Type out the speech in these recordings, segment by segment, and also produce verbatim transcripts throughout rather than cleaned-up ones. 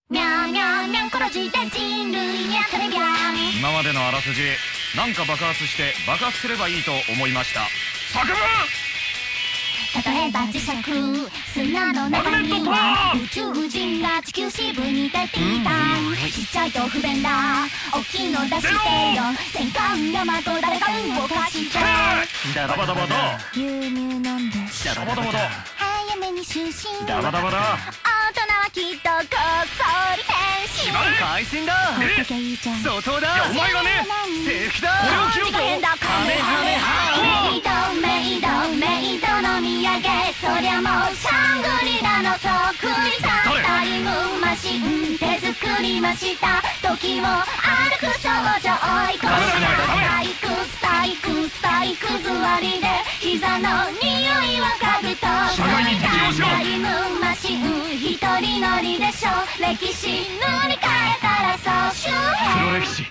にゃんにゃんにゃんころじて人類にゃテレビャン。 今までのあらすじ、なんか爆発して爆発すればいいと思いました。作文。 例えば磁石、砂の中には宇宙人が地球支部に出ていた。ちっちゃいと不便だ、大きいの出してよ。戦艦ヤマト誰か動かして。 ダバダバだ。 牛乳飲んでダバダバだ。 早めに就寝。 ダバダバだ。 大人はきっとこっそり変身。 海鮮だ。 ほっときゃいいじゃん。 相当だ。お前がね、制服だ。これを着ろと。 カメハメハ。メイドメイドメイドの土産、そりゃもうシャングリラのそっくりさ。タイムマシン手作りました。時を歩く少女追い越し退屈退屈退屈座りで膝の匂いを嗅ぐとタイムマシン一人乗りでしょ。歴史塗り替えたら総集編。 黒歴史。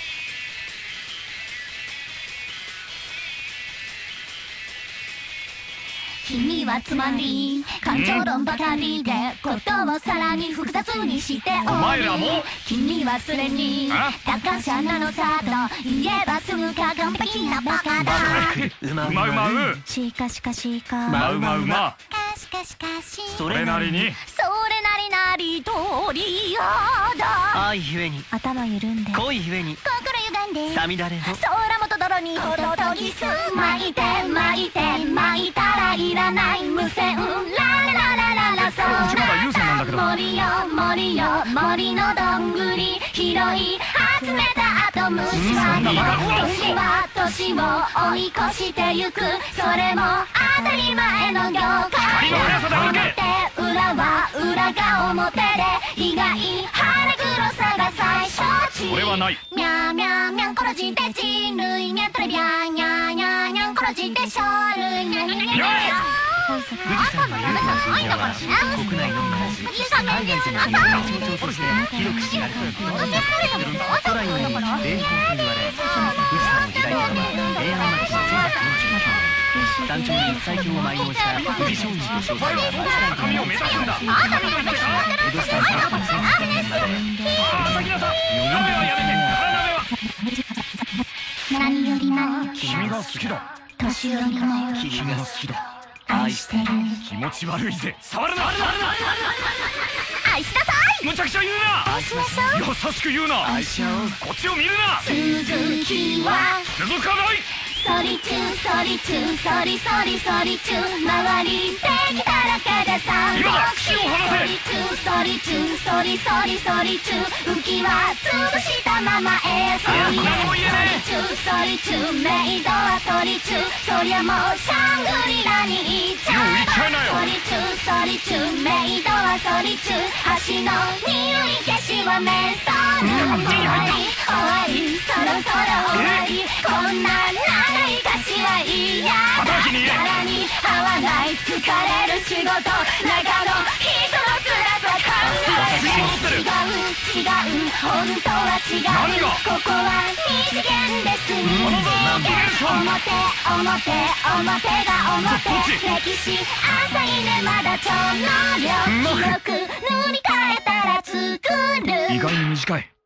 君はつまり感情論ばかりでことをさらに複雑にしておお前らも君はすでに高車なのさと言えばすぐか完璧なバカだ。 うまうまう。 しかしかしかうまうまうま。 かしかしかしそれなりに。 それなりなりとりやだ。 愛ゆえに頭緩んで恋ゆえに心歪んでさみだれの空もと泥にほととぎす。巻いて巻いて巻いたらいらない無線ララララララ。そううちまだ有線なんだけど。 森よ森よ森のどんぐり拾い集めた後虫は年は年を追い越してゆく。それも当たり前の業界。表裏は裏が表で意外腹黒さが最小値。 それはない。 ミャーミャーミャンコロジで人類にゃトレビアン。ニャーニャーニャンコロジで生類ニャニャニャニャニャ。 富士山の有山水では国内の昔海外での平和を象徴として広く知られている。古来より霊峰と言われ、富士山を開いたのは平安町のせんひゃくよんじゅうきゅうねん。山頂に一切経を埋納した富士松陰と称された神を目指すんだ。 江戸時代末期のせんはっぴゃくねんまで何よりも君が好きだ。 年寄りも君が好きだ。 愛してる。 気持ち悪いぜ。触るな。 愛しなさい。 むちゃくちゃ言うな。 愛しましょう。 優しく言うな。 愛し合おう。 こっちを見るな。 続きは続かない。 ソリチューソリチューソリソリソリチュー周り敵だらけで三今だ。 国志。 口を離せ。 ソリチューソリチューソリソリソリチュー浮き輪潰したままへソリへ。ソリチューソリチューメイドはソリチュー。そりゃもうシャングリラに行っちゃえば。ソリチューソリチューメイドはソリチュー。足の匂い消しはメソール。終わり終わりそろそろ終わり。こんな長い歌詞は嫌だ。柄に合わない疲れる仕事中の人の辛さ考えて。違う違う本当は違う。ここは二次元です二次元。表表表が表。歴史浅いねまだ超能力。記憶塗り替えたら作る。 意外に短い。